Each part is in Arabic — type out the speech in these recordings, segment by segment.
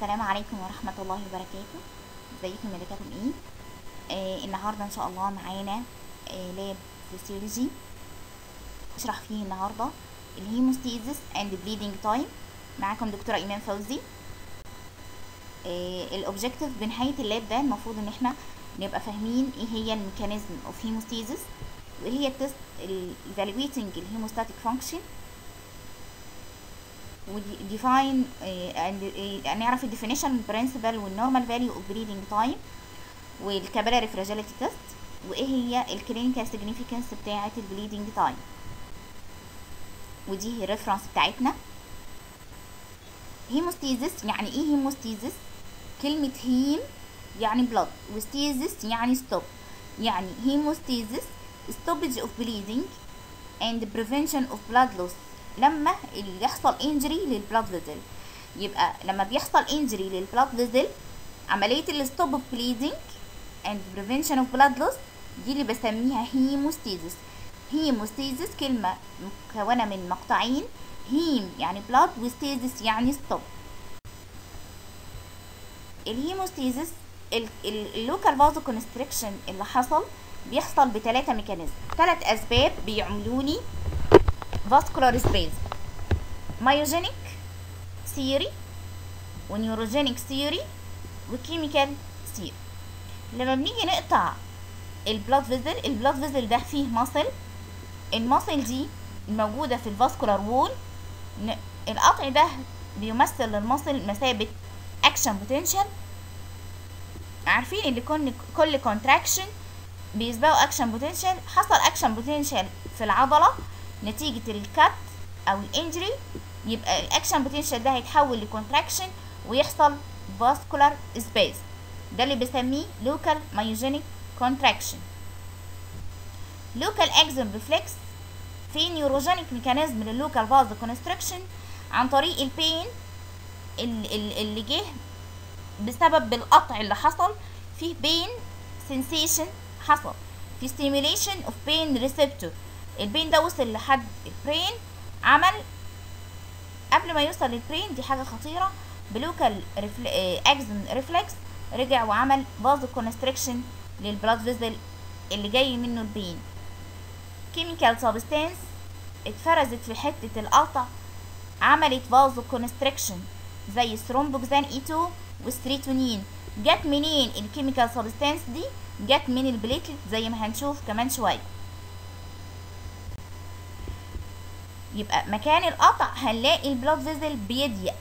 السلام عليكم ورحمة الله وبركاته. ازيكم يا دكاتره النهاردة ان شاء الله معانا لاب فيسيولوجي اشرح فيه النهاردة الهيموستيزيس اند بليدنج تايم. معاكم دكتورة ايمان فوزي. الاوبجكتيف بنهاية اللاب ده المفروض ان احنا نبقى فاهمين ايه هي الميكانيزم اوف هيموستيزيس وايه هي التست evaluating الهيموستاتيك فانكشن وديفاين نعرف الديفينيشن برنسبل والنورمال فاليو اوف بريدنج تايم والكابيلاري فراجيليتي تيست وايه هي الكلينيكال سيجنيفيكانس بتاعه البليدنج تايم. ودي هي الريفرنس بتاعتنا. هيموستيزيس يعني ايه؟ هيموستيزيس كلمه هيم يعني بلاد وستيزيس يعني ستوب. يعني هيموستيزيس stoppage of bleeding and prevention of blood loss لما يحصل انجري للبلاد فيزل. يبقى لما بيحصل انجري للبلاد فيزل عمليه الستوب اوف بليدنج اند بريفنشن اوف بلاد لوس دي اللي بسميها هيموستيزيس. هيموستيزيس كلمه مكونه من مقطعين، هيم يعني بلاد وستيزيس يعني ستوب. الهيموستيزيس اللوكال فازو كونستريكشن اللي حصل بيحصل بثلاثه ميكانيزم، ثلاث اسباب بيعملوا لي فاسكولار سبيز: مايوجينيك ثيوري ونيوروجينيك ثيوري وكيميكال ثيوري. لما بنيجي نقطع البلاد فيزل ده فيه ماسل، الماسل دي موجوده في الفاسكولار وول. القطع ده بيمثل للماسل مثابه اكشن بوتنشال. عارفين ان كل كونتراكشن بيسبقوا اكشن بوتنشال. حصل اكشن بوتنشال في العضله نتيجه الكات او الانجري، يبقى الاكشن بوتنشال ده هيتحول لكونتراكشن ويحصل فاسكولار سبيس. ده اللي بسميه لوكال مايوجينيك كونتراكشن. لوكال اكزون ريفلكس في نيوروجينيك ميكانيزم لللوكال فازو كونستركشن عن طريق البين اللي جه بسبب القطع اللي حصل. فيه بين سensation حصل، في stimulation of pain receptor. البين ده وصل لحد البرين، عمل قبل ما يوصل للبرين، دي حاجه خطيره، بلوكال اكزون ريفلكس رجع وعمل فازو كونستريكشن للبلاد فيزل اللي جاي منه البين. كيميكال سبستانس اتفرزت في حته القطع عملت فازو كونستريكشن زي الثرومبوكسان اي 2 والستريتونين. جت منين الكيميكال سبستانس دي؟ جت من البليتلت زي ما هنشوف كمان شويه. يبقى مكان القطع هنلاقي البلاد فيزل بيضيق،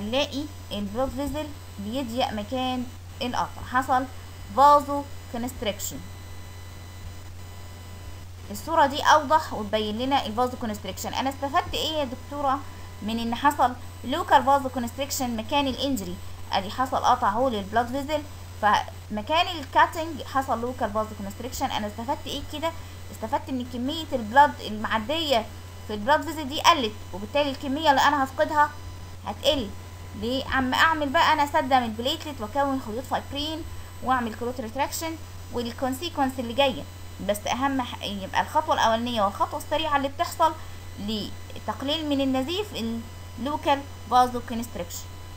مكان القطع، حصل فازو كونستريكشن. الصوره دي اوضح وتبين لنا الفازو كونستريكشن. انا استفدت ايه يا دكتوره من ان حصل لوكال فازو كونستريكشن مكان الانجري؟ ادي حصل قطع اهو للبلاد فيزل، فمكان الكاتنج حصل لوكال فازو كونستريكشن. انا استفدت ايه كده؟ استفدت ان كميه البلاد المعديه في البلاد فيزل دي قلت، وبالتالي الكميه اللي انا هفقدها هتقل. ليه؟ اعمل بقى انا سد من البليتلت واكون خيوط فايبرين واعمل كلوت ريتراكشن والكونسيكونس اللي جايه. بس اهم يبقى الخطوه الاولانيه والخطوه السريعه اللي بتحصل لتقليل من النزيف اللوكال فازو كونستريكشن.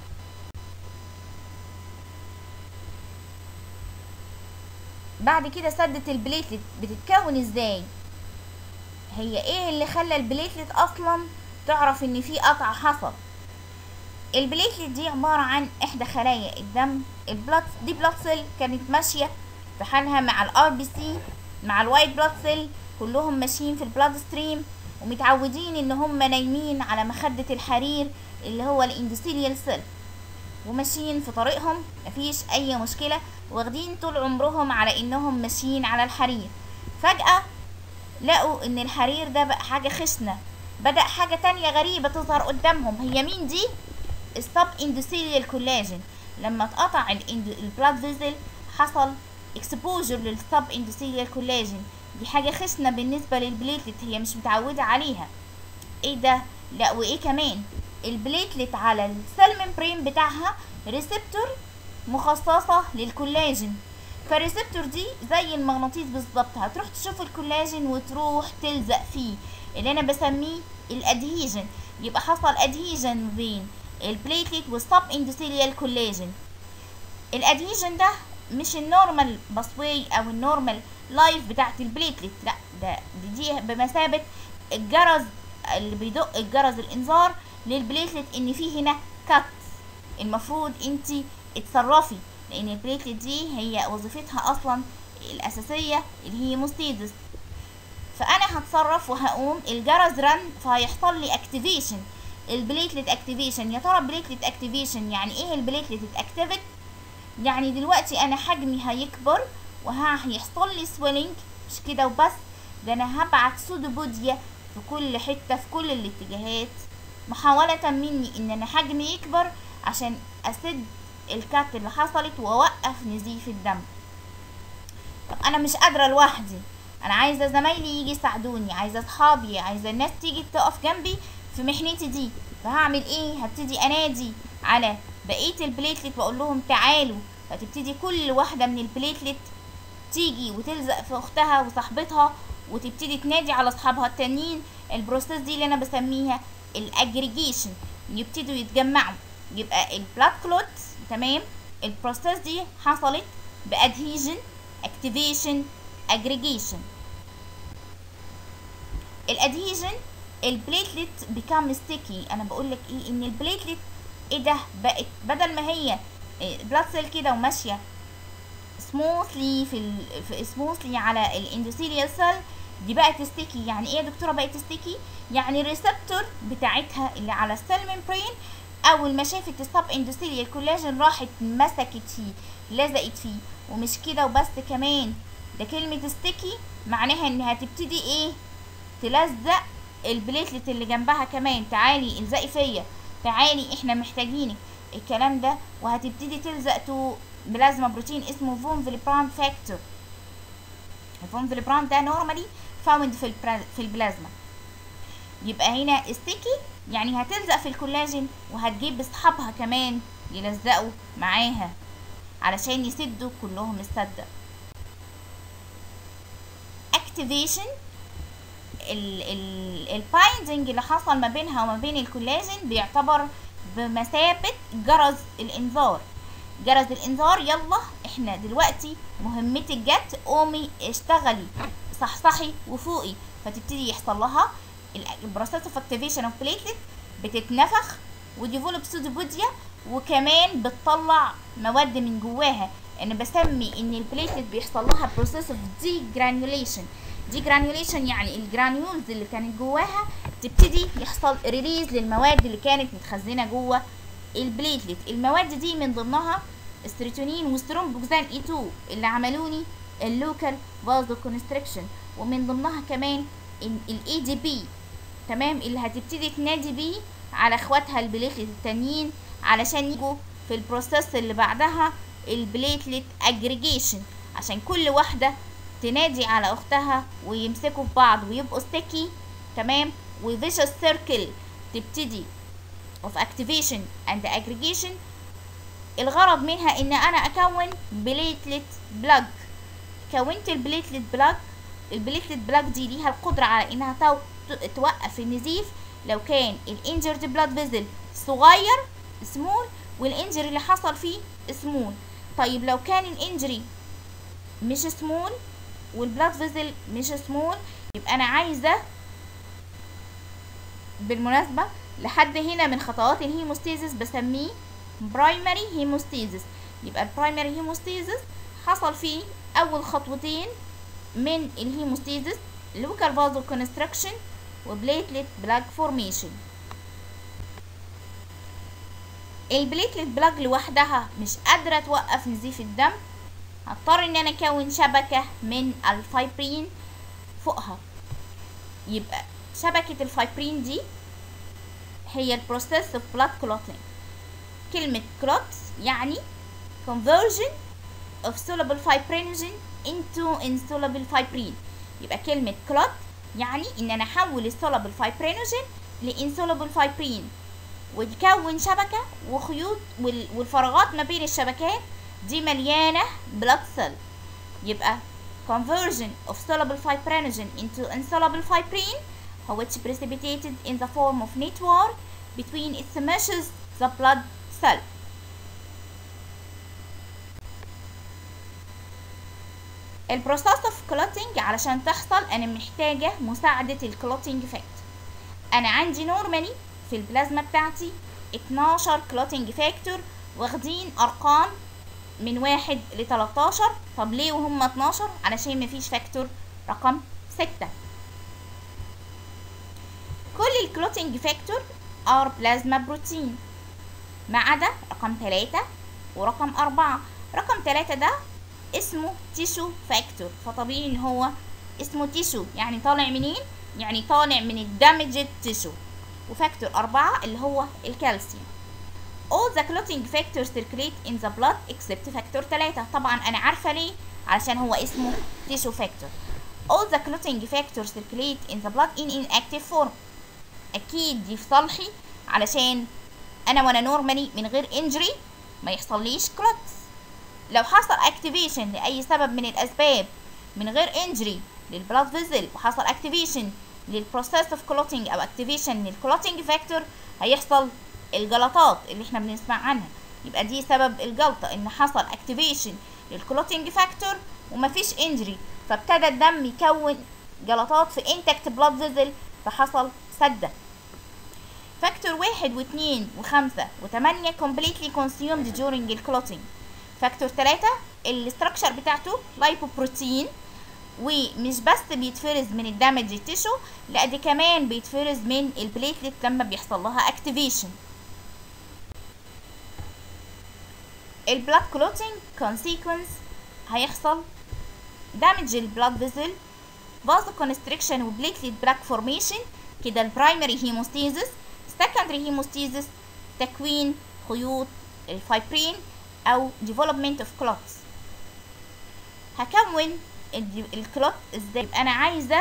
بعد كده سدة البليتلت بتتكون ازاي؟ هي ايه اللي خلى البليتلت اصلا تعرف ان في قطع حصل؟ البليتلت دي عبارة عن احدى خلايا الدم. دي بلاد سيل كانت ماشية في حالها مع الار بي سي مع الوايت بلاد سيل، كلهم ماشيين في البلاد ستريم ومتعودين ان هم نايمين على مخدة الحرير اللي هو الاندوثيليال سيل، وماشيين في طريقهم مفيش اي مشكلة، واخدين طول عمرهم على انهم ماشيين على الحرير. فجأة لقوا ان الحرير ده بقى حاجة خشنة، بدأ حاجة تانية غريبة تظهر قدامهم. هي مين دي؟ السب اندوثيليال كولاجين. لما اتقطع البلاد فيزل حصل اكسبوجر للسب اندوثيليال كولاجين. دي حاجة خشنة بالنسبة للبليتلت، هي مش متعودة عليها. ايه ده؟ لا وايه كمان؟ البليتلت على السيل ممبرين بتاعها ريسبتور مخصصة للكولاجين، فالريسبتور دي زي المغناطيس بالظبط، هتروح تشوف الكولاجين وتروح تلزق فيه، اللي انا بسميه الادهيجن. يبقى حصل ادهيجن بين البليتلت والسب اندوثيليال كولاجين. الادهيجن ده مش النورمال باسواي او النورمال لايف بتاعت البليتلت، لا دي بمثابه الجرس اللي بيدق الجرس الانذار للبليتلت ان في هنا كات. المفروض انت اتصرفي، لان البليتلت دي هي وظيفتها اصلا الاساسيه اللي هي هيموستاسيس. فانا هتصرف وهقوم الجرس رن، فهيحصل لي اكتيفيشن البليتلت اكتيفيشن. يا ترى بليتلت اكتيفيشن يعني ايه؟ البليتلت اتاكتيفت يعني دلوقتي انا حجمي هيكبر وهيحصل لي سويلنج. مش كده وبس، ده انا هبعت سودوبوديا في كل حته في كل الاتجاهات، محاوله مني ان انا حجمي يكبر عشان اسد الكات اللي حصلت واوقف نزيف الدم. طب انا مش قادره لوحدي، انا عايزه زمايلي يجي يساعدوني، عايزه اصحابي، عايزه الناس تيجي تقف جنبي في محنتي دي. فهعمل ايه؟ هبتدي انادي على بقيه البليتلت واقول لهم تعالوا. فتبتدي كل واحده من البليتلت تيجي وتلزق في اختها وصاحبتها وتبتدي تنادي على اصحابها التانيين. البروسيس دي اللي انا بسميها الاجريجيشن، يبتدوا يتجمعوا يبقى البلاد كلوت. تمام، البروسيس دي حصلت بادهيجن، اكتيفيشن، اجريجيشن. الادهيجن البليتلت بيكام ستيكي. انا بقول لك ايه؟ ان البليتلت ايه ده، بقت بدل ما هي بلاد سيل كده وماشيه سموثلي في سموثلي على الاندوثيليال سيل، دي بقت ستيكي. يعني ايه يا دكتوره بقت ستيكي؟ يعني الريسبتور بتاعتها اللي على السيل ممبرين اول ما شافت السب اندوثيليال كولاجين راحت مسكت فيه، لزقت فيه. ومش كده وبس كمان، ده كلمه ستيكي معناها انها تبتدي ايه؟ تلزق البليتلت اللي جنبها كمان. تعالي الزقي فيا، تعالي احنا محتاجينك، الكلام ده. وهتبتدي تلزق تو بلازما بروتين اسمه فون فيليبراند فاكتور. الفون فيليبراند ده نورمالي فاوند في البلازما. يبقى هنا ستيكي يعني هتلزق في الكولاجين وهتجيب اصحابها كمان يلزقوا معاها علشان يسدوا كلهم السده. اكتيفيشن البايندنج اللي حصل ما بينها وما بين الكولاجين بيعتبر بمثابه جرس الانذار. جرس الانذار، يلا احنا دلوقتي مهمتك جت، قومي اشتغلي صحصحي وفوقي. فتبتدي يحصل لها البروسيس اوف اكتيفيشن اوف بليتلت، بتتنفخ وديفولب سودوبوديا، وكمان بتطلع مواد من جواها. انا بسمي ان البليتلت بيحصل لها بروسيس اوف دي جرانيوليشن. دي جرانيوليشن يعني الجرانيولز اللي كانت جواها تبتدي يحصل ريليز للمواد اللي كانت متخزنه جوه البليتلت. المواد دي من ضمنها السيروتونين والثرومبوكسان اي 2 اللي عملوني اللوكال فازو كونستريكشن، ومن ضمنها كمان الاي دي بي. تمام، اللي هتبتدي تنادي بيه على اخواتها البليتلت التانيين علشان يجوا في البروسيس اللي بعدها البليتلت اجريجيشن، عشان كل واحده تنادي على اختها ويمسكوا في بعض ويبقوا ستيكي. تمام، وفيشس سيركل تبتدي of activation and aggregation. الغرض منها ان انا اكون بليتلت بلاج. كونت البليتلت بلاج. البليتلت بلاج دي ليها القدرة على انها توقف النزيف لو كان الانجرد بلاد فيزل صغير سمول والانجري اللي حصل فيه سمول. طيب لو كان الانجري مش سمول والبلاد فيزل مش سمول، يبقى انا عايزة بالمناسبة لحد هنا من خطوات الهيموستاسيس بسميه برايمري هيموستاسيس. يبقى البرايمري هيموستاسيس حصل فيه اول خطوتين من الهيموستاسيس، لوكال فازو كونستراكشن وبليتلت بلاج فورميشن. البليتلت بلاج لوحدها مش قادرة توقف نزيف الدم، هضطر ان انا اكون شبكة من الفايبرين فوقها. يبقى شبكة الفايبرين دي هي البروسيس اوف بلاد كلوتينج. كلمة كلوت يعني conversion of soluble fibrinogen into insoluble fibrin. يبقى كلمة كلوت يعني ان انا احول السولابل فايبرينوجين لانسولابل فايبرين، وتكون شبكة وخيوط والفراغات ما بين الشبكات دي مليانة بلاد سيل. يبقى conversion of soluble fibrinogen into insoluble fibrin which precipitated in the form of network between its meshes the blood cell. البروسيس اوف كلوتينج علشان تحصل انا محتاجة مساعدة الكلوتينج فاكتور. انا عندي نورمالي في البلازما بتاعتي 12 كلوتينج فاكتور واخدين ارقام من 1 ل 13. طب ليه وهم 12؟ علشان مفيش فاكتور رقم 6. كل الكلوتينج فاكتور ار بلازما بروتين ما عدا رقم 3 ورقم 4. رقم 3 ده اسمه تيشو فاكتور، فطبيعي ان هو اسمه تيشو، يعني طالع منين؟ يعني طالع من الدامجد تيشو. وفاكتور 4 اللي هو الكالسيوم. all the clotting factors circulate in the blood except فاكتور 3. طبعا انا عارفه ليه، علشان هو اسمه tissue factor. all the clotting factors circulate in the blood in inactive form. اكيد دي في صالحي علشان انا وانا نورمالي من غير injury ما يحصليش كلوتس. لو حصل activation لاي سبب من الاسباب من غير injury للبلاد فيزل وحصل activation للبروسيس اوف كلوتينج او activation للكلوتينج فاكتور هيحصل الجلطات اللي احنا بنسمع عنها. يبقى دي سبب الجلطة، ان حصل activation للكلوتينج فاكتور ومفيش injury، فابتدى الدم يكون جلطات في intact blood vessel فحصل سدة. فاكتور 1 و2 و5 و8 completely consumed during الكلوتينج. فاكتور 3 الاستراكشر بتاعته لايبوبروتين، ومش بس بيتفرز من الدامج تيشو، لا دي كمان بيتفرز من البليتلت لما بيحصل لها اكتيفيشن. البلاد كلوتينج كونسيكونس هيحصل دامج البلاد فيزل، فازو كونستريكشن وبليتلت بلاك فورميشن كده البرايمري هيموستيزس. سكندري هيموستيزس تكوين خيوط الفايبرين او development of clots. هكون الكلوت ازاي؟ يبقى انا عايزه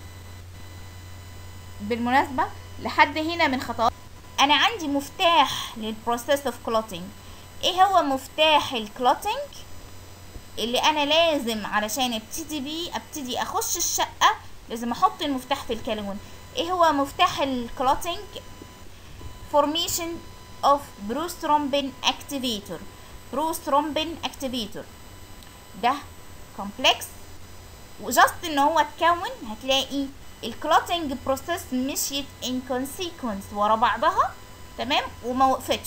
بالمناسبه لحد هنا من خطوات انا عندي مفتاح للبروسيس اوف كلوتينج. ايه هو مفتاح الكلوتينج اللي انا لازم علشان ابتدي بيه ابتدي اخش الشقه لازم احط المفتاح في الكالون؟ ايه هو مفتاح الكلوتينج؟ formation of prothrombin activator. prothrombin activator ده كومبلكس وجاست ان هو اتكون هتلاقي الكلوتينج بروسيس مشيت ان كونسيكونس ورا بعضها تمام وما وقفتش.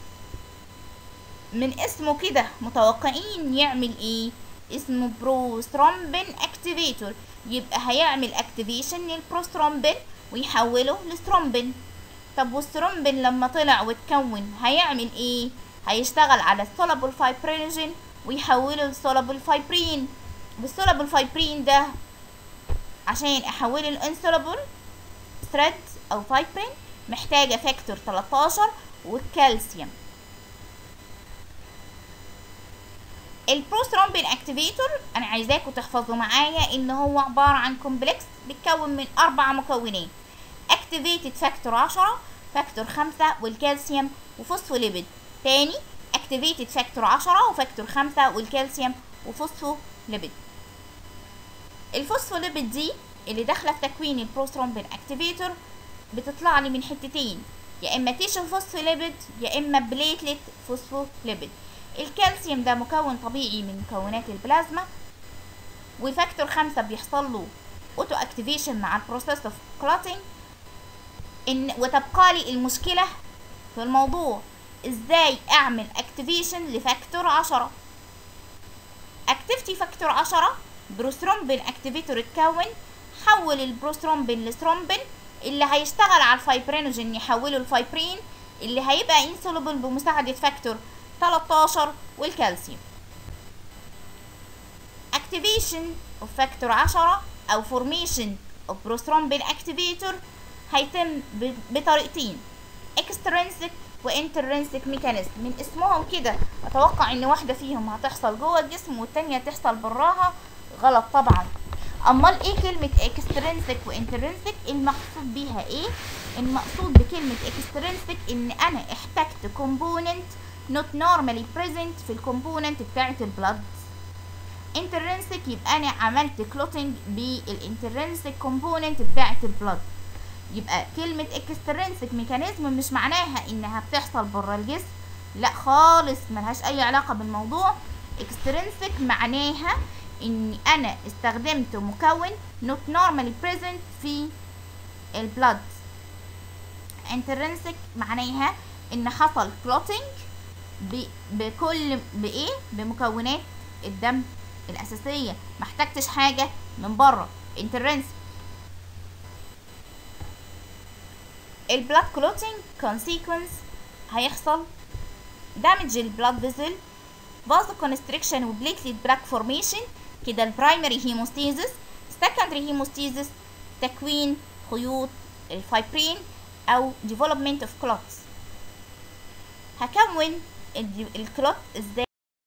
من اسمه كده متوقعين يعمل ايه؟ اسمه بروثرومبين اكتيفيتور، يبقى هيعمل اكتيفيشن للبروثرومبين ويحوله لثرومبين. طب والثرومبين لما طلع واتكون هيعمل ايه؟ هيشتغل على السولابل فايبرينوجين ويحوله لسولابل فايبرين. والسولابل فايبرين ده عشان احوله لانسولابل ثريد او فايبرين محتاجه فاكتور 13 والكالسيوم. البروثرومبين اكتيفيتور انا عايزاكم تحفظوا معايا ان هو عباره عن كومبلكس بيتكون من 4 مكونات: اكتيفيتد فاكتور 10 فاكتور 5 والكالسيوم وفوسفوليبيد. تاني اكتيفيتد فاكتور 10 وفاكتور 5 والكالسيوم وفوسفوليبيد. الفوسفوليبيد دي اللي داخله في تكوين البروثرومبين اكتيفيتور بتطلع لي من حتتين، يا اما تيشو فوسفوليبيد يا اما بليتلت فوسفوليبيد. الكالسيوم ده مكون طبيعي من مكونات البلازما، وفاكتور 5 بيحصل له اوتو اكتيفيشن مع البروسيس اوف كلوتينج. وتبقى لي المشكله في الموضوع ازاي اعمل اكتيفيشن لفاكتور 10. اكتيفيتي فاكتور 10 بروثرومبين اكتيفيتور اتكون، حول البروثرومبين لثرومبين اللي هيشتغل على الفايبرينوجين يحوله لفايبرين اللي هيبقى انسولوبل بمساعدة فاكتور 13 والكالسيوم. activation of فاكتور 10 او formation of prothrombin activator هيتم بطريقتين: extrinsic و intrinsic mechanism. من اسمهم كده اتوقع ان واحدة فيهم هتحصل جوه الجسم والتانية تحصل براها، غلط طبعا. امال ايه كلمة extrinsic و intrinsic؟ المقصود بيها ايه؟ المقصود بكلمة extrinsic ان انا احتجت component not normally present في الكومبوننت بتاعة البلد. intrinsic يبقى انا عملت clotting بالintrinsic component بتاعة البلد. يبقى كلمة اكسترنسك ميكانيزم مش معناها انها بتحصل بره الجسم، لا خالص، ملهاش اي علاقة بالموضوع. اكسترنسك معناها اني انا استخدمت مكون not normally present في البلد. انترنسك معناها ان حصل كلوتينج بمكونات الدم الاساسية، محتاجتش حاجة من بره. انترنسك. البلاد كلوتينج كونسيكونس هيحصل دامج البلاد فيزل، فازو كونستريكشن وبليتليت بلاك فورميشن، كده البرايمري هيموستيزس. سكندري هيموستيزس تكوين خيوط الفايبرين او development of clots. هكون الكلوت ازاي؟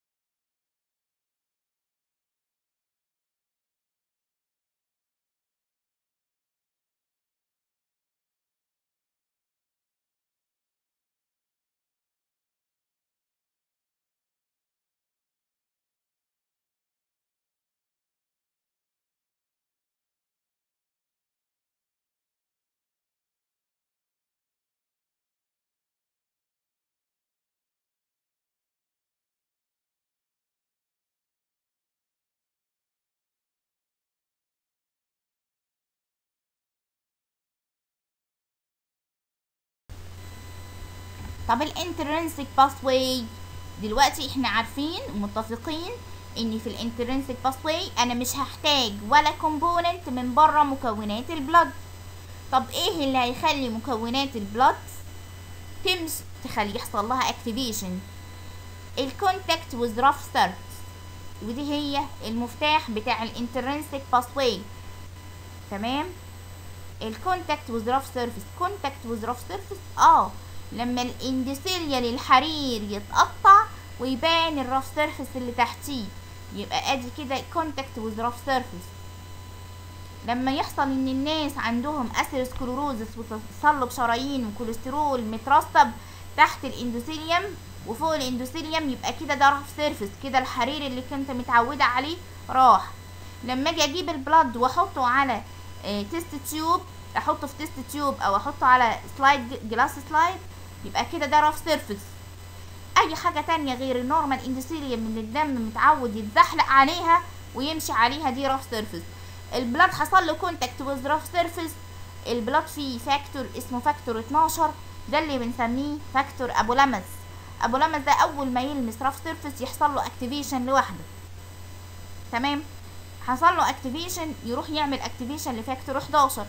طب الانترنسك باثواي، دلوقتي احنا عارفين ومتفقين ان في الانترنسك باثواي انا مش هحتاج ولا كومبوننت من بره مكونات البلد. طب ايه اللي هيخلي مكونات البلد تخلي يحصل لها اكتيفيشن؟ الكونتاكت وذ رف سيرفيس، ودي هي المفتاح بتاع الانترنسك باثواي. تمام. الكونتاكت وذ رف سيرفيس، كونتاكت وذ رف سيرفيس لما الاندوثيليال الحرير يتقطع ويبان الرف سيرفيس اللي تحتيه، يبقى ادي كده كونتاكت وذ رف سيرفيس. لما يحصل ان الناس عندهم اثيروسكلوروزس وتصلب شرايين وكوليسترول مترسب تحت الاندوثيليوم وفوق الاندوثيليوم، يبقى كده ده رف سيرفيس، كده الحرير اللي كنت متعوده عليه راح. لما اجي اجيب البلد واحطه على تيست تيوب، احطه في تيست تيوب او احطه على سلايد جلاس سلايد، يبقى كده ده رف سيرفيس. اي حاجه تانية غير النورمال اندوثيليوم اللي الدم متعود يتزحلق عليها ويمشي عليها دي رف سيرفيس. البلاد حصل له كونتاكت وذ رف سيرفيس، البلاد فيه فاكتور اسمه فاكتور 12، ده اللي بنسميه فاكتور ابو لمس. ابو لمس ده اول ما يلمس رف سيرفيس يحصل له اكتيفيشن لوحده. تمام. حصل له اكتيفيشن يروح يعمل اكتيفيشن لفاكتور 11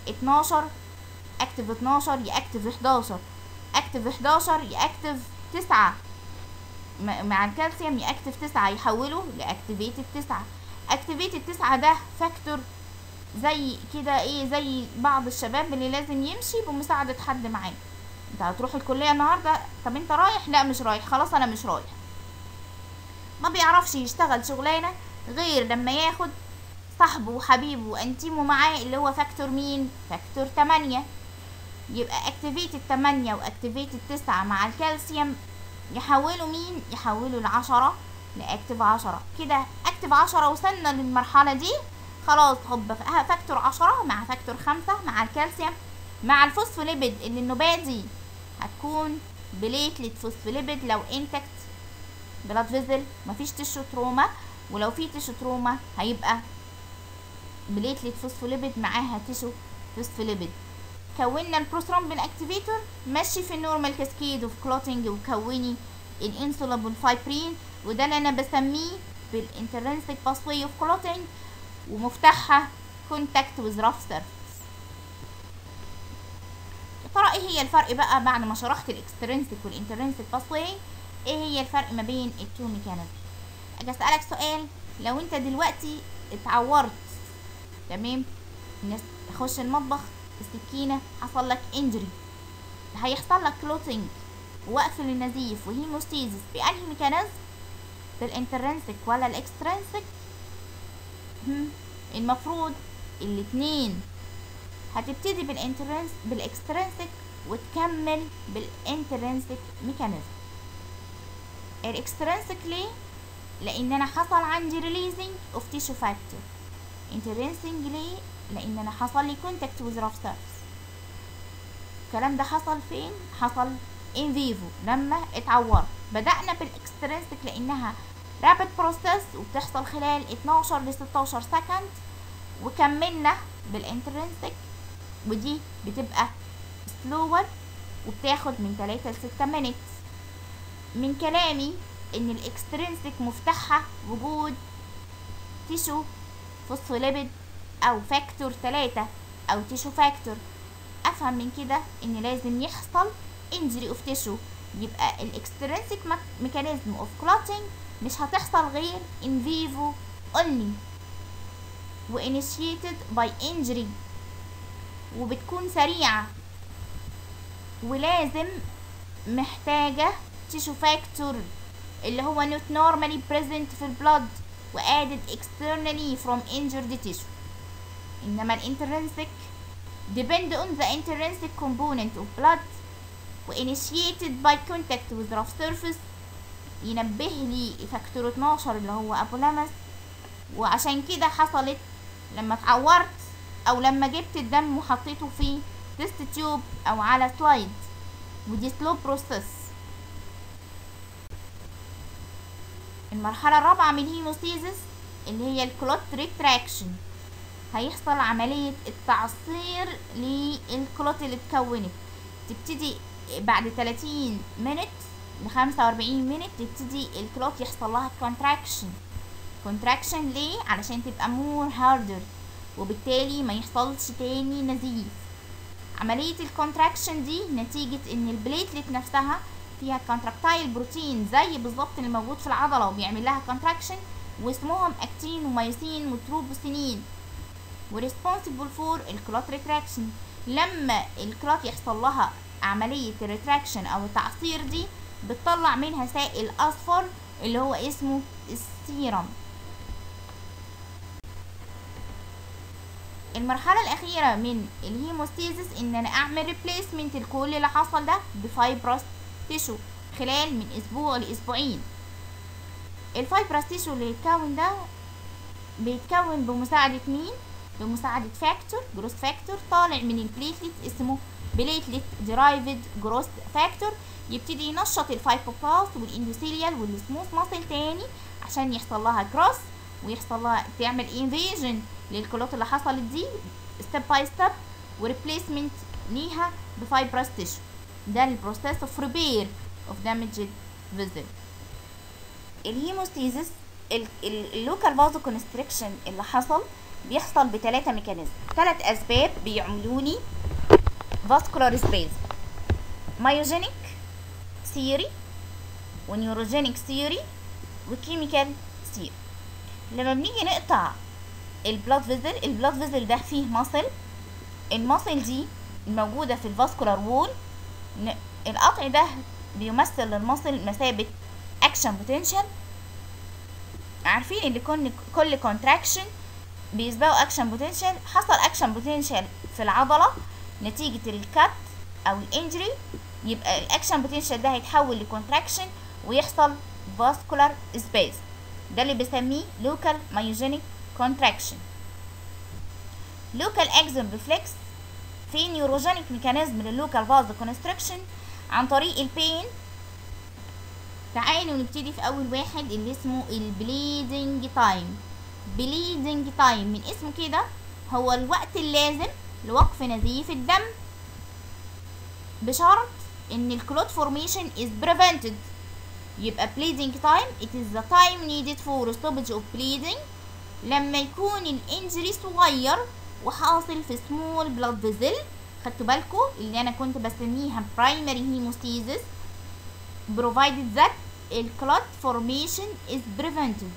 اكتف 12 ياكتف 11 اكتف 11 ياكتف 9 مع الكالسيوم ياكتف 9 يحوله لاكتيفيتد 9. اكتيفيتد 9 ده فاكتور زي كده زي بعض الشباب اللي لازم يمشي بمساعدة حد معاه. انت هتروح الكلية النهاردة، طب انت رايح؟ لا مش رايح، خلاص انا مش رايح. ما بيعرفش يشتغل شغلانة غير لما ياخد صاحبه وحبيبه وانتيمه معاه اللي هو فاكتور مين؟ فاكتور 8. يبقى اكتيفيتد 8 واكتيفيتد 9 مع الكالسيوم يحولوا مين؟ يحولوا ال10 لاكتف 10. كده اكتف 10 وصلنا للمرحلة دي، خلاص هوب فاكتور 10 مع فاكتور 5 مع الكالسيوم مع الفوسفوليبيد اللي النوبات دي هتكون بليتلت فوسفوليبيد لو انتكت بلاد فيزل مفيش تيشو تروما، ولو في تيشو تروما هيبقى بليتلت فوسفوليبيد معاها تيشو فوسفوليبيد. كونا البروثرومبين اكتيفيتور ماشي في النورمال كاسكيد اوف كلوتنج وكوني الانسولابل فايبرين، وده اللي انا بسميه بالانترنسك باثواي اوف كلوتنج، ومفتاحها كونتاكت وذ رف سيرفيس. ترى ايه هي الفرق بقى بعد ما شرحت الاكسترنسك والانترنسك باثواي؟ ايه هي الفرق ما بين التو ميكانيزم؟ اجي اسالك سؤال، لو انت دلوقتي اتعورت، تمام، الناس تخش المطبخ السكينه حصل لك انجري، هيحصل لك كلوتنج ووقف للنزيف وهيموستيزيس بأنهي ميكانيزم؟ بالانترنسك ولا الاكسترنسك؟ المفروض الاتنين، هتبتدي بالاكسترنسك وتكمل بالانترنسك ميكانيزم. الاكسترنسك ليه؟ لان انا حصل عندي ريليزنج اوف تيشو فاكتور. انترنسك ليه؟ لان انا حصل لي كونتاكت وذ رف سيرفيس. الكلام ده حصل فين؟ حصل ان فيفو لما اتعورت. بدأنا بالاكسترنسك لانها رابid بروسيس وبتحصل خلال 12 ل 16 سكند، وكملنا بالانترنسك ودي بتبقى سلور وبتاخد من 3 ل 6 مينتس. من كلامي ان الاكسترنسك مفتاحها وجود تيشو فوسفوليبيد او فاكتور 3 او تيشو فاكتور، افهم من كده ان لازم يحصل انجري اوف تيشو. يبقى الاكسترنسك ميكانيزم اوف كلوتينج مش هتحصل غير ان فيفو اونلي وانيشيتد باي انجري، وبتكون سريعه، ولازم محتاجه تيشو فاكتور اللي هو not normally present في البلد و added externally from injured tissue. انما الانترنسك depend on the intrinsic component of blood و initiated by contact with rough surface. ينبه لي فاكتور 12 اللي هو ابولامس، وعشان كده حصلت لما اتعورت او لما جبت الدم وحطيته في تيست تيوب او على سلايد، ودي سلو بروسيس. المرحلة الرابعة من الهيموستيزيس اللي هي الكلوت ريتراكشن. هيحصل عملية التعصير للكلوت اللي اتكونت، تبتدي بعد 30 مينت ل 45 مينت تبتدي الكلوت يحصل لها كونتراكشن ليه؟ علشان تبقى مور هاردر وبالتالي ما يحصلش تاني نزيف. عملية الكونتراكشن دي نتيجة ان البليتلت نفسها فيها كونتراكتايل بروتين زي بالظبط اللي موجود في العضلة وبيعمل لها كونتراكشن، واسمهم اكتين ومايوسين وتروبوسينين وريسبونسيبل فور الكلوت ريتراكشن. لما الكلوت يحصل لها عملية الريتراكشن او التعصير دي بتطلع منها سائل اصفر اللي هو اسمه السيرم. المرحلة الأخيرة من الهيموستيزيس إن أنا أعمل ريبليسمنت لكل اللي حصل ده بفايبرس تيشو خلال من أسبوع لأسبوعين. الفايبرس تيشو اللي يتكون ده بيتكون بمساعدة مين؟ بمساعدة فاكتور جروث فاكتور طالع من البليتلت اسمه بليتلت ديرايفد جروث فاكتور، يبتدي ينشط الفايبروبلاست والاندوثيليال والسموث ماسل تاني عشان يحصل لها جروث ويحصل لها تعمل انفيجن للكلوت اللي حصلت دي ستيب باي ستيب وريبليسمنت ليها بفايبرس تيشو. ده البروسيس اوف ريبير اوف دامجد فيزل. الهيموستيزيس اللوكال فازو كونستريكشن اللي حصل بيحصل بثلاثة ميكانيزم، 3 اسباب بيعملوني فاسكولار سبيز: مايوجينيك ثيوري ونيوروجينيك ثيوري وكيميكال ثيوري. لما بنيجي نقطع البلاد فيزل ده فيه ماسل، الماسل دي الموجودة في الفاسكولار وول، القطع ده بيمثل للماسل مثابة اكشن بوتنشال. عارفين ان كل كونتراكشن بيسبقوا اكشن بوتنشال. حصل اكشن بوتنشال في العضلة نتيجة الكات او الانجري، يبقى الاكشن بوتنشال ده هيتحول لكونتراكشن ويحصل فاسكولار سبيس، ده اللي بسميه لوكال مايوجينيك كونتراكشن. لوكال اكزون ريفلكس في نيوروجينيك ميكانيزم لللوكال فازو كونستريكشن عن طريق البين. تعالوا نبتدي في اول واحد اللي اسمه البليدنج تايم. بليدنج تايم من اسمه كده هو الوقت اللازم لوقف نزيف الدم بشرط ان الكلوت فورميشن is prevented. يبقى bleeding time it is the time needed for stoppage of bleeding لما يكون الانجري صغير وحاصل في small blood vessel. خدتوا بالكم اللي انا كنت بسميها primary hemostasis provided that الclot formation is prevented.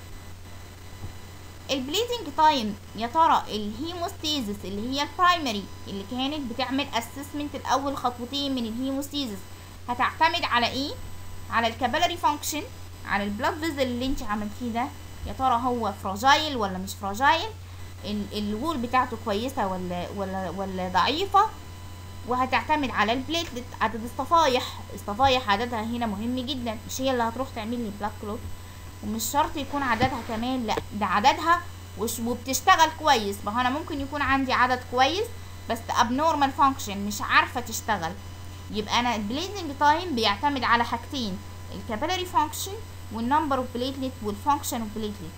البليدنج تايم يا ترى الهيموستيزيس اللي هي البرايمري اللي كانت بتعمل اسسمنت الاول خطوتين من الهيموستيزيس هتعتمد على ايه؟ على الكابيلاري فانكشن، على البلاد فيزل اللي انت عملتيه ده يا ترى هو فراجايل ولا مش فراجايل، الوول بتاعته كويسه ولا ضعيفه، وهتعتمد على البليتلت عدد الصفايح عددها هنا مهم جدا، مش هي اللي هتروح تعمل لي بلاك كلوت، ومش شرط يكون عددها كمان، لا ده عددها وبتشتغل كويس. ما انا ممكن يكون عندي عدد كويس بس abnormal function مش عارفه تشتغل. يبقى انا البليدنج تايم بيعتمد على حاجتين، الكابيلاري فانكشن والنمبر اوف بليتلت والفانكشن اوف بليتلت.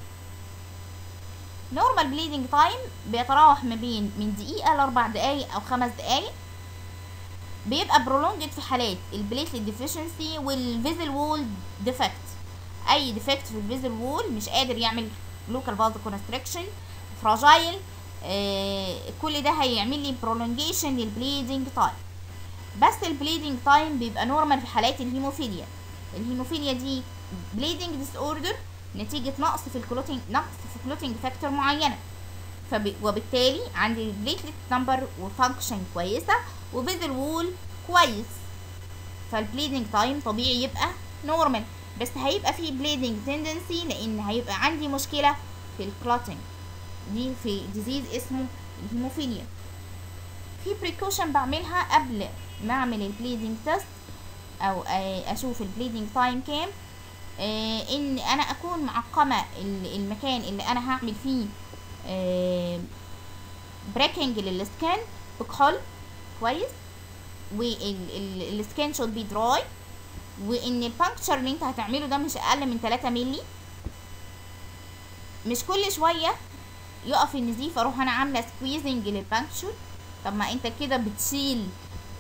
نورمال بليدنج تايم بيتراوح ما بين من دقيقه ل4 دقايق او 5 دقايق. بيبقى برولونجد في حالات البليتلت ديفيشنسي والفيزل وول ديفكت. اي ديفكت في الفيزل وول مش قادر يعمل لوكال فازو كونستريكشن فراجايل، كل ده هيعمل لي برولونجيشن للبليدنج تايم. بس البليدنج تايم بيبقى نورمال في حالات الهيموفيليا. الهيموفيليا دي بليدنج ديس اوردر نتيجه نقص في كلوتينج فاكتور معينه، وبالتالي عندي البليتلت نمبر وفانكشن كويسه وفيزل وول كويس، فالبليدنج تايم طبيعي يبقى نورمال. بس هيبقى فيه بليدنج تندنسي لان هيبقى عندي مشكله في الكلوتينج دي في ديزيز اسمه الهيموفيليا. في بريكوشن بعملها قبل ما اعمل البليدنج تيست او اشوف البليدنج تايم كام، ان انا اكون معقمه المكان اللي انا هعمل فيه بريكنج للسكان بكحول كويس، والسكان شود بي دراي، وان البانكتشر اللي انت هتعمله ده مش اقل من 3 مللي. مش كل شويه يقف النزيف اروح انا عامله سكويزنج للبانكتشر. طب ما انت كده بتشيل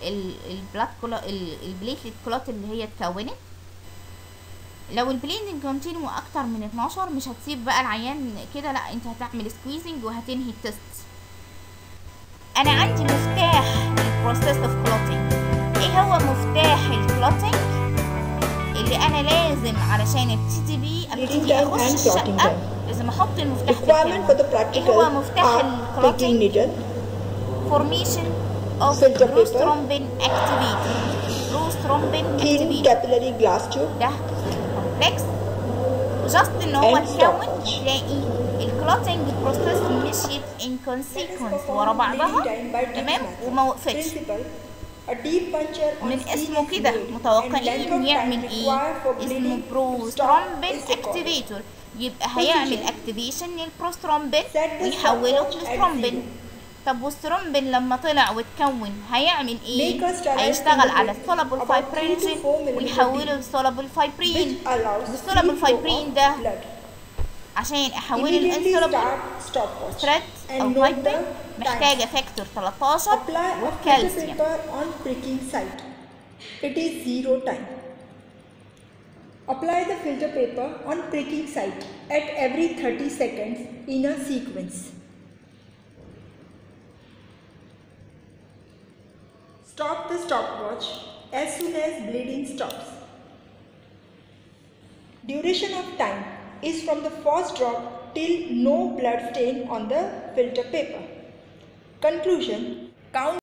البليتلت كلوت اللي هي اتكونت. لو البليدنج كونتينيو اكتر من 12 مش هتسيب بقى العيان كده، لا انت هتعمل سكويزنج وهتنهي التست. انا عندي مفتاح للبروسيس اوف كلوتينج. ايه هو مفتاح الكلوتينج اللي انا لازم علشان ابتدي اخش الشقه لازم احط المفتاح بتاعي؟ ايه هو مفتاح الكلوتينج؟ فورميشن اوف بروسترومبين اكتيفيتور. بروسترومبين capillary glass tube ده كومبلكس جاست ان هو اتكون، تلاقي الكلوتينج بروسيس مشيت ان كونسيكونس ورا بعضها تمام وما وقفتش. من اسمه كده متوقعين يعمل ايه؟ اسمه بروسترومبين اكتيفيتور، يبقى هيعمل اكتيفيشن للبروسترومبين ويحوله لسترومبين. طب والسترومبين لما طلع واتكون هيعمل ايه؟ هيشتغل على السولابل فايبرينوجين ويحوله لسولابل فايبرين. والسولابل فايبرين ده عشان احوله لانسولابل ثريد او فايبرين محتاجه فاكتور 13 والكالسيوم. It is 0 time. Apply the filter paper on pricking site at every 30 seconds in a sequence. Stop the stopwatch as soon as bleeding stops. Duration of time is from the first drop till no blood stain on the filter paper. Conclusion: count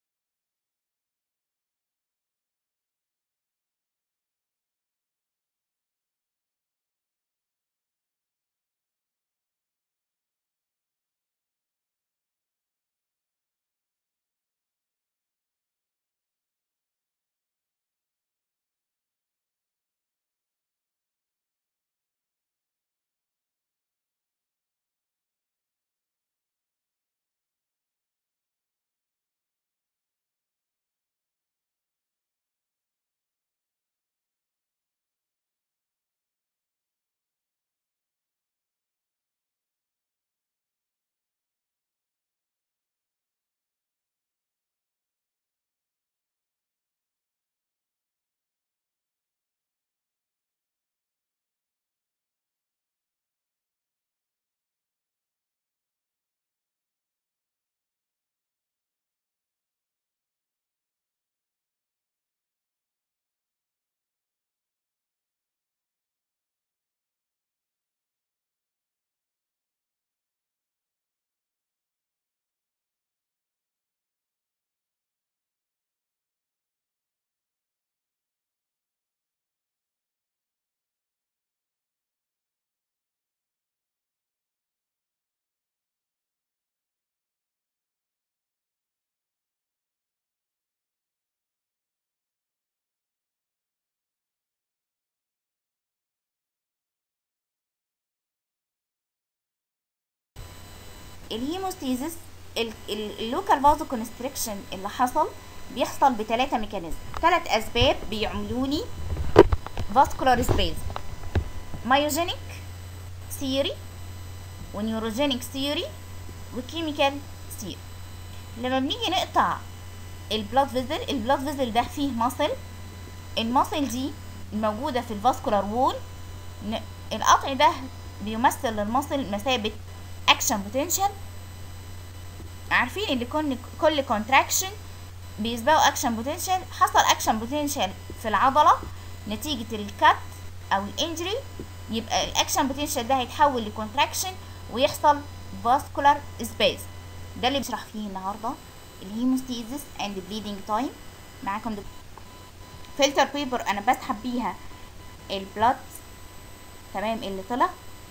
الهيموستيزيس اللوكال فازو كونستريكشن اللي بيحصل ب3 ميكانيزم، 3 اسباب بيعملوني فاسكولار سبيز: مايوجينيك ثيوري ونيوروجينيك ثيوري وكيميكال ثيوري. لما بنيجي نقطع البلاد فيزل ده فيه ماسل، الماسل دي موجوده في الفاسكولار وول، القطع ده بيمثل للماسل مثابه اكشن بوتنشال. عارفين اللي كل كونتراكشن بيسبقوا اكشن بوتنشال. حصل اكشن بوتنشال في العضله نتيجه الكات او الانجري، يبقى الاكشن بوتنشال ده هيتحول لكونتراكشن ويحصل فاسكولار سبيس. ده اللي بشرح فيه النهارده، الهيموستيزيس اند بليدنج تايم. معاكم فلتر بيبر انا بسحب بيها البلاد تمام اللي طلع،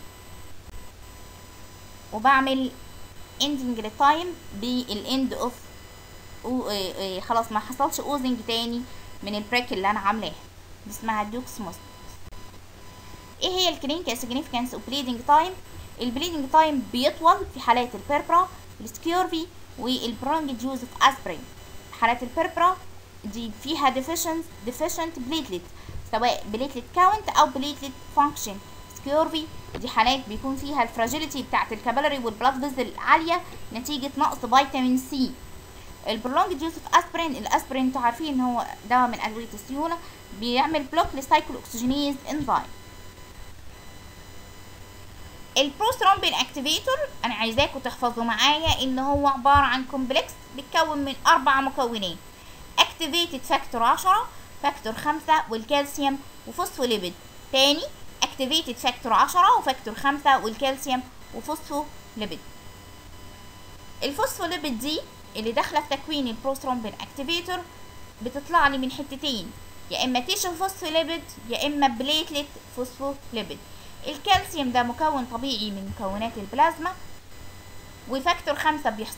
وبعمل اندنج للتايم بالاند اوف خلاص ما حصلش اوزنج تاني من البريك اللي انا عاملاه، دي اسمها دوكسموس. ايه هي الكلينيكال سيجنيفيكانس اوف بليدنج تايم؟ البليدنج تايم بيطول في حالات البيربرا، السكيورفي، والبرونج يوز اوف اسبرين. حالات البيربرا دي فيها deficient بليتلت، سواء بليتلت كاونت او بليتلت فانكشن. سكيورفي دي حالات بيكون فيها الفراجيليتي بتاعت الكابيلاري والبلاد فيزل عاليه نتيجه نقص فيتامين سي. البرولونج يوز اوف اسبرين، الاسبرين انتوا عارفين ان هو دواء من ادويه السيوله، بيعمل بلوك لسايكل اوكسجينيز انزيم. البروثرومبين اكتيفيتور انا عايزاكم تحفظوا معايا ان هو عباره عن كومبلكس بيتكون من 4 مكونات: اكتيفيتد فاكتور 10، فاكتور 5، والكالسيوم وفوسفوليبيد. تاني، اكتيفيتد فاكتور 10 وفاكتور 5 والكالسيوم وفوسفوليبيد. الفوسفوليبيد دي اللي داخله في تكوين البروثرومبين اكتيفيتور بتطلع لي من حتتين، يا اما تيشو فوسفوليبيد يا اما بليتلت فوسفوليبيد. الكالسيوم ده مكون طبيعي من مكونات البلازما، وفاكتور 5 بيحصل.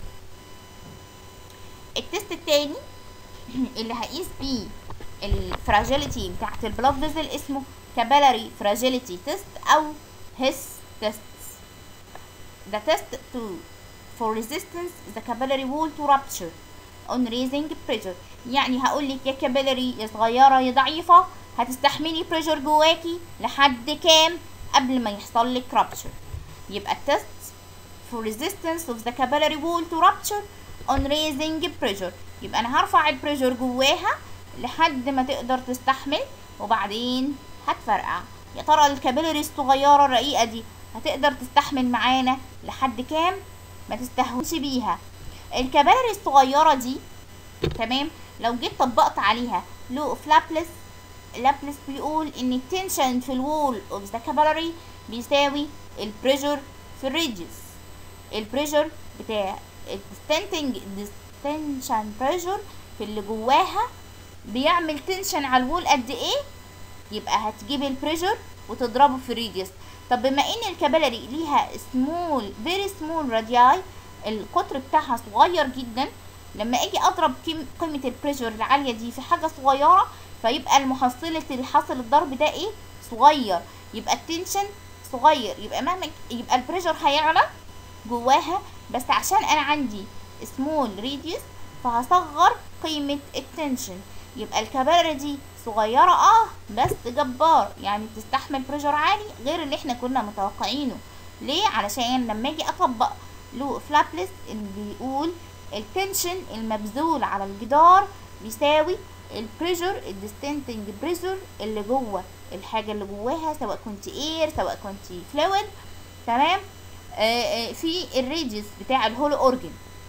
التست التاني اللي هقيس بيه الفراجيليتي بتاعت البلاد فيزل اسمه كابيلاري فراجيليتي تيست او هيس تيست. The test for resistance the capillary wall to rupture on raising pressure. يعني هقولك يا كابيلاري يا صغيرة يا ضعيفة هتستحملي بريشر جواكي لحد كام قبل ما يحصل لك رابتشر. يبقى التست for resistance of the capillary wall to rupture on raising pressure، يبقى انا هرفع البريشر جواها لحد ما تقدر تستحمل وبعدين هتفرقع. يا ترى الكابيلاري الصغيره الرقيقه دي هتقدر تستحمل معانا لحد كام؟ ما تستهونش بيها. الكابيلاري الصغيره دي تمام لو جيت طبقت عليها لو اوف لابلس بيقول ان التنشن في الوول اوف ذا كابيلاري بيساوي البريشر في الريديوس. البريشر بتاع الديستنشن بريشر في اللي جواها بيعمل تنشن على الوول قد ايه؟ يبقى هتجيب البريشر وتضربه في الريديوس. طب بما ان الكابيلاري ليها سمول فيري سمول رادياي، القطر بتاعها صغير جدا، لما اجي اضرب قيمه البريشر العاليه دي في حاجه صغيره فيبقى المحصله اللي حاصل الضرب ده ايه؟ صغير، يبقى التنشن صغير، يبقى مهما يبقى البريشر هيعلى جواها، بس عشان انا عندي سمول ريديوس فهصغر قيمه التنشن. يبقى الكابيلاري دي صغيره بس جبار، يعني بتستحمل بريشر عالي غير اللي احنا كنا متوقعينه. ليه؟ علشان لما اجي اطبق لو فلابلس اللي بيقول التنشن المبذول على الجدار بيساوي البريشر الديستنتنج بريشر اللي جوه الحاجه اللي جواها، سواء كنت اير سواء كنت فلويد تمام، في الريديوس بتاع الهولو اورجن.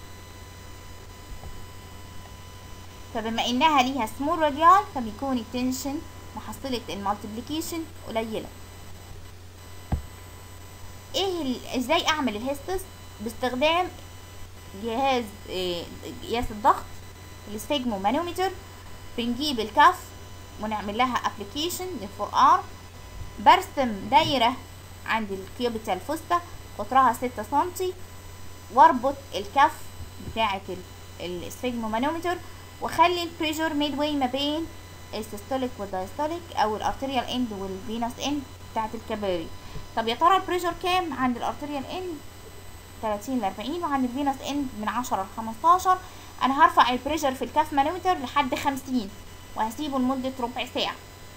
فبما انها ليها سمول راديال فبيكون التنشن محصله المالتيبليكيشن قليله. ازاي اعمل الهيستس؟ باستخدام جهاز قياس الضغط السفيجمو مانومتر. بنجيب الكف ونعمل لها ابليكيشن للفور ارم، برسم دايره عند الكيوبيتال فوستا قطرها 6 سم، واربط الكف بتاعه السفيجمو مانومتر واخلي البريشر ميد واي ما بين السيستوليك والدايستوليك او الارتريال اند والفينوس اند بتاعه الكابيلاري. طب يا ترى البريشر كام عند الارتريال اند؟ 30 ل 40، وعند الفينس اند من 10 ل 15. انا هرفع البريشر في الكاف مانومتر لحد 50 وهسيبه لمدة ربع ساعة.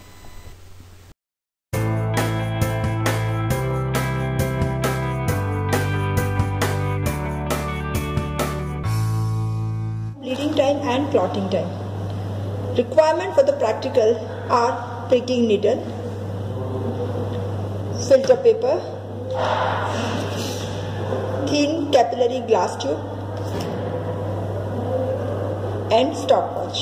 Bleeding time and clotting time. Requirement for the practical are pricking needle, filter paper, thin capillary glass tube, and stopwatch.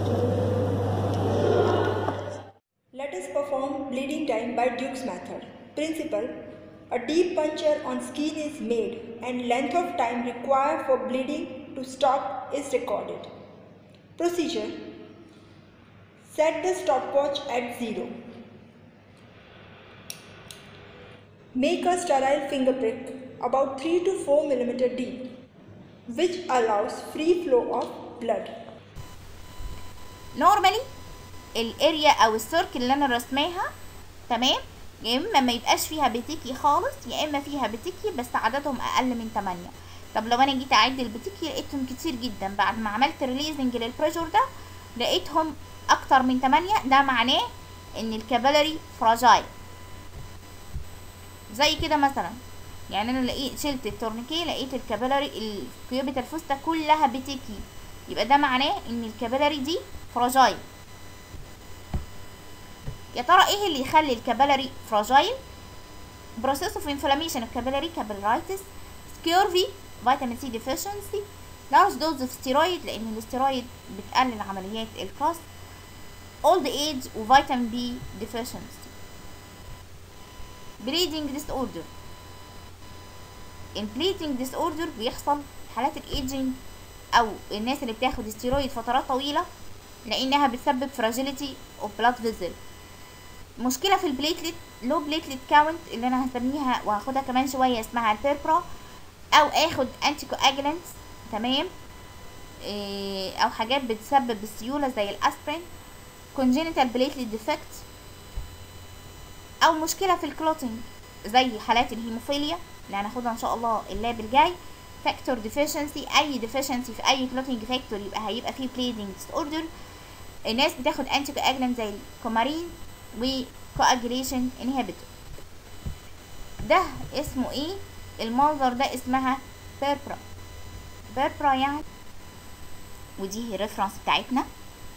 Let us perform bleeding time by Duke's method. Principle: a deep puncture on skin is made and length of time required for bleeding to stop is recorded. Procedure: set the stopwatch at 0. Make a sterile finger prick about 3 to 4 mm deep, which allows free flow of blood. نورمالي الاريا او السيركل اللي انا رسماها تمام، يا اما ما يبقاش فيها بتيكي خالص، يا اما فيها بتيكي بس عددهم اقل من 8. طب لو انا جيت اعد البتيكي لقيتهم كتير جدا، بعد ما عملت ريليزنج للبريشر ده لقيتهم اكتر من 8، ده معناه ان الكابيلاري فراجايل. زي كده مثلا، يعني انا لقيت شلت التورنيكي لقيت الكابيلاري الكيوبة الفوستا كلها بتيكي، يبقى ده معناه ان الكابيلاري دي فراجايل. يا ترى ايه اللي يخلي الكابيلاري فراجايل؟ بروسيس اوف انفلاميشن اوف كابيلاري، كابيلارايتس، سكيرفي، فيتامين سي ديفيشنسي، لارج دوز اوف ستيرويد لان الاستيرويد بتقلل عمليات الكاست، اولد ايج، وفيتامين بي ديفيشنسي. بليدنج ديس اوردر، البليدنج ديس اوردر بيحصل في حالات الايجنج او الناس اللي بتاخد استيرويد فترات طويله لانها بتسبب فراجيليتي اوف بلاد فيزل. مشكله في البليتلت، لو بليتلت كاونت اللي انا هسميها وهاخدها كمان شويه اسمها البيربرا، او اخد انتي كواجلانتس تمام، او حاجات بتسبب السيوله زي الاسبرين، congenital platelet defect، او مشكله في الكلوتينج زي حالات الهيموفيليا اللي هناخدها ان شاء الله اللاب الجاي، فاكتور ديفيشنسي، اي ديفيشنسي في اي كلوتينج فاكتور يبقى هيبقى فيه بليدنج ديس اوردر. الناس بتاخد انتي كواجلانت زي الكومارين وكواجليشن انهبيتور. ده اسمه ايه؟ المنظر ده اسمها بيربرا. بيربرا يعني، ودي هي الريفرنس بتاعتنا.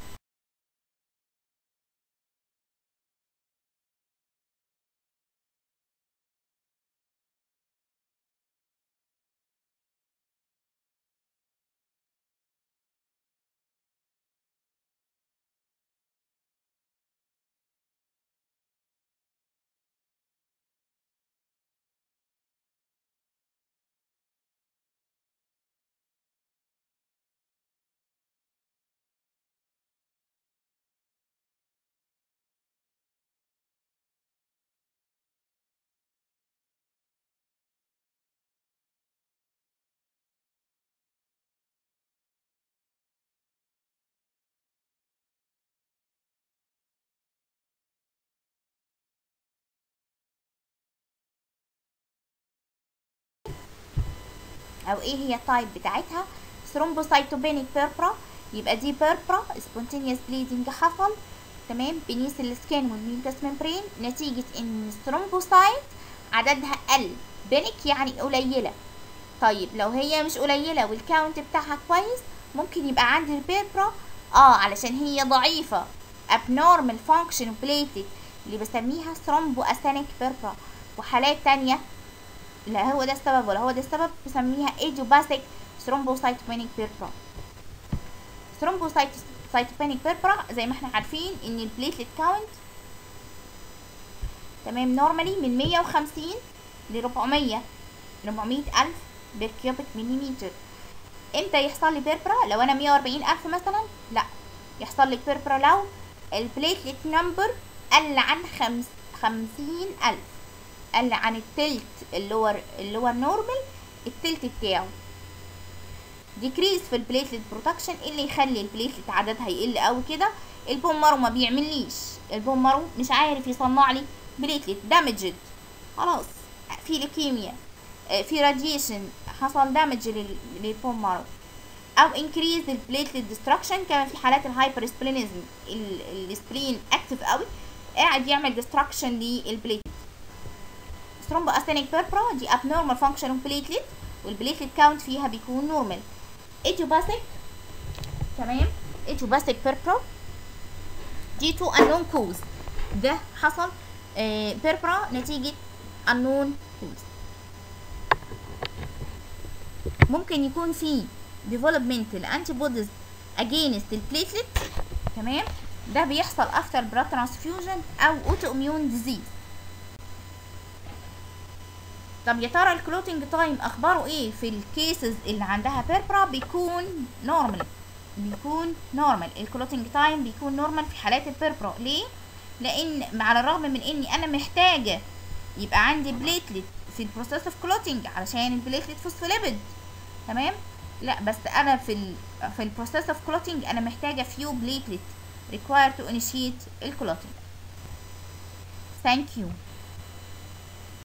او ايه هي التايب بتاعتها؟ ثرومبوسايتوبينيك بيربرا، يبقى دي بيربرا سبونتينيوس بليدنج حصل تمام بنيس السكين والميوكس ممبرين نتيجة ان الثرومبوسايت عددها قل، بينك يعني قليلة. طيب لو هي مش قليلة والكاونت بتاعها كويس ممكن يبقى عندي البيربرا علشان هي ضعيفة abnormal function platelet اللي بسميها ثرومبو اسانيك بيربرا. وحالات تانية لا هو ده السبب ولا هو ده السبب بسميها ايديوباثيك ثرومبوسايتوبينيك بيربرا. ثرومبوسايتوبينيك بيربرا زي ما احنا عارفين ان البليتلت كاونت تمام نورمالي من 150 ل 400 الف بالكيوبيك مليمتر. امتى يحصل لي بيربرا؟ لو انا 140 الف مثلا لا، يحصل لي بيربرا لو البليتلت نمبر قل عن 50 الف، قل عن التلت اللي هو النورمال التلت بتاعه. ديكريز في البليتلت بروتكشن اللي يخلي البليتلت عددها يقل قوي كده. البون مارو ما بيعمليش، البون مارو مش عارف يصنع لي بليتلت، دامجد خلاص، في ليكيميا، في راديشن، حصل دامج للبون مارو، او increase البليتلت ديستراكشن كما في حالات الهايبر سبلينيزم. السبلين اكتف قوي قاعد يعمل ديستراكشن للبليتلت. ثرومبوستينيك بيربرا دي abnormal function of platelet والبليتلت كاونت فيها بيكون نورمال. ايديوباثيك تمام، ايديوباثيك بيربرا دي تو unknown cause، ده حصل بيربرا نتيجة unknown cause. ممكن يكون في development الانتيبوديز against البليتلت تمام، ده بيحصل after blood transfusion او autoimmune disease. طب يا ترى الكلوتينج تايم اخباره ايه في الكيسز اللي عندها بيربرا؟ بيكون نورمال، بيكون نورمال. الكلوتينج تايم بيكون نورمال في حالات البيربرا. ليه؟ لان على الرغم من اني انا محتاجه يبقى عندي بليتلت في البروسيس اوف كلوتينج علشان البليتلت فوسفوليبيد تمام، لا بس انا في البروسيس اوف كلوتينج انا محتاجه فيو بليتلت required to initiate الكلوتينج. Thank you.